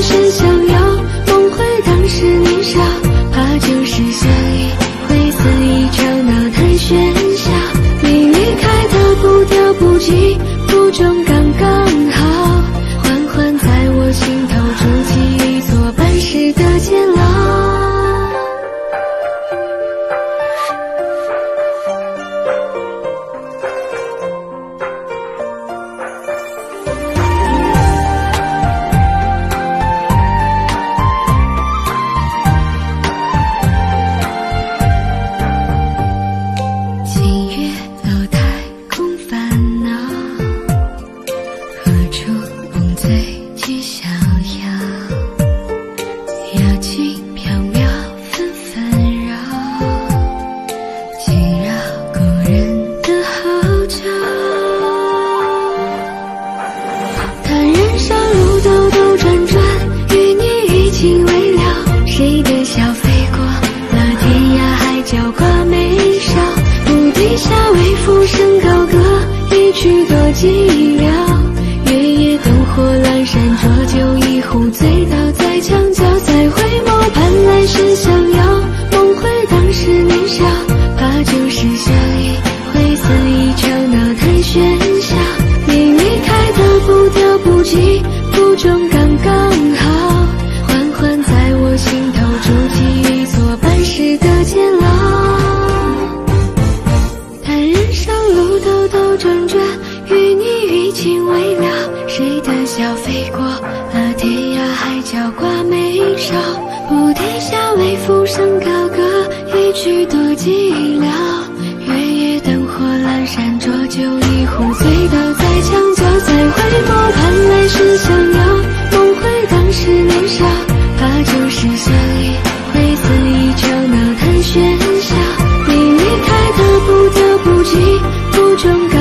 时相邀，梦回当时年少，怕就是相依，会似一场闹谈喧嚣。你离开的步调不急不重，刚刚好，缓缓在我心头筑起一座半世的监牢。谁的笑飞过了天涯海角挂眉梢，不低下为浮生高歌，一曲多寂寥。月夜灯火阑珊，浊酒一壶，醉倒在墙角，再回眸盼来世相邀，梦回当时年少，怕就是相依，会似一场闹谈喧嚣。你离开的步调不急不重，刚刚好，缓缓在我心头筑起一座半世的监牢。但人生路兜兜转转，与你余情未了，谁的笑飞过了天涯海角挂眉梢，不低下为浮生高歌，一曲多寂寥。月夜灯火阑珊，浊酒一壶，醉倒在墙角，再回眸盼来世相邀，梦回当时年少，怕就是相依，会似一场闹谈喧嚣。你离开的步调不急不重，